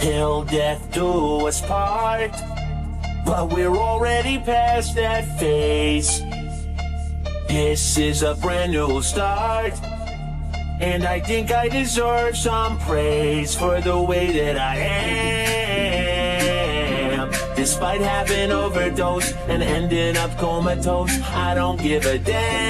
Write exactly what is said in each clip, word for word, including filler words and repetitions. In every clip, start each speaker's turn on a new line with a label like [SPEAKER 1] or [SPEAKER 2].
[SPEAKER 1] till death do us part. But we're already past that phase. This is a brand new start, and I think I deserve some praise for the way that I am. Despite having overdosed and ending up comatose, I don't give a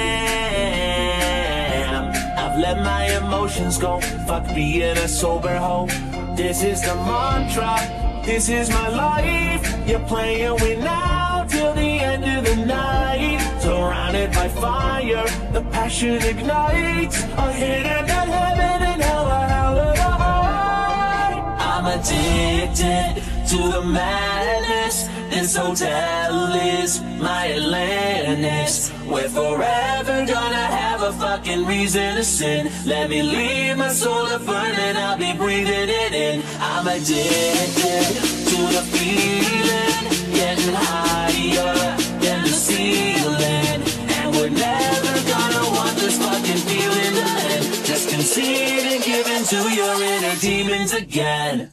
[SPEAKER 1] damn. I've let my emotions go, fuck being a sober hoe. This is the mantra, this is my life. You're playing with now till the end of the night. Surrounded by fire, the passion ignites. A hidden in heaven and hell, a hell of a heart. I'm addicted to the madness. This hotel is my Atlantis. We're forever gonna have a fucking reason to sin. Let me leave my soul to burn and I'll be breathing it in. I'm addicted to the feeling, getting higher than the ceiling. And we're never gonna want this fucking feeling to end. Just concede and give in to your inner demons again.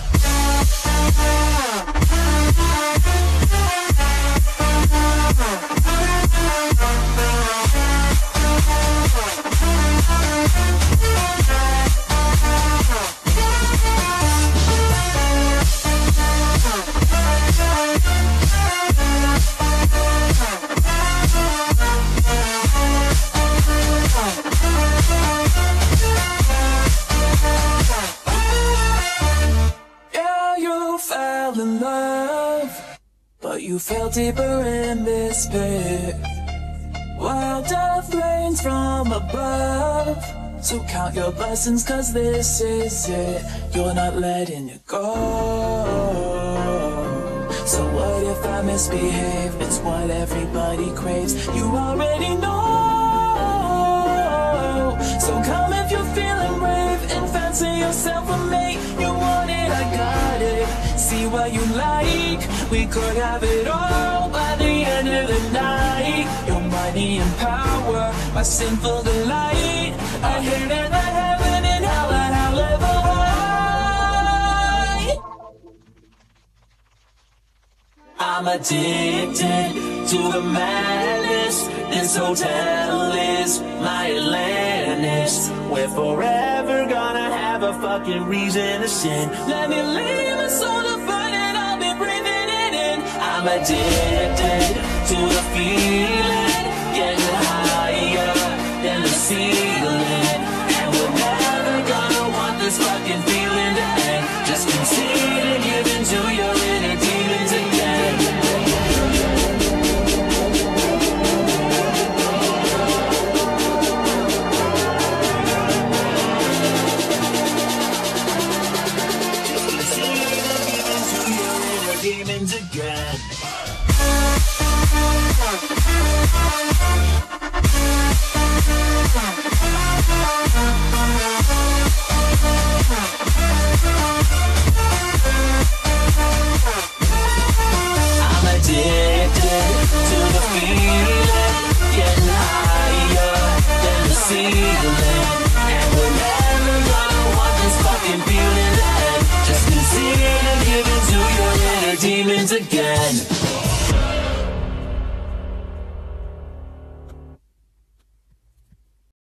[SPEAKER 2] In love, but you fell deeper in this pit. While death rains from above, so count your blessings, cause this is it. You're not letting it go. So what if I misbehave? It's what everybody craves. You already know. So come if you're feeling brave and fancy yourself a mate. You want it, I got it. See what you like, we could have it all by the end of the night. Your money and power, my sinful delight. I hear that the heaven and hell and however high. I'm addicted to the madness. This hotel is my Atlantis. We're forever gonna have a fucking reason to sin. Let me leave my soul to burn and I'll be breathing it in. I'm addicted to the feeling,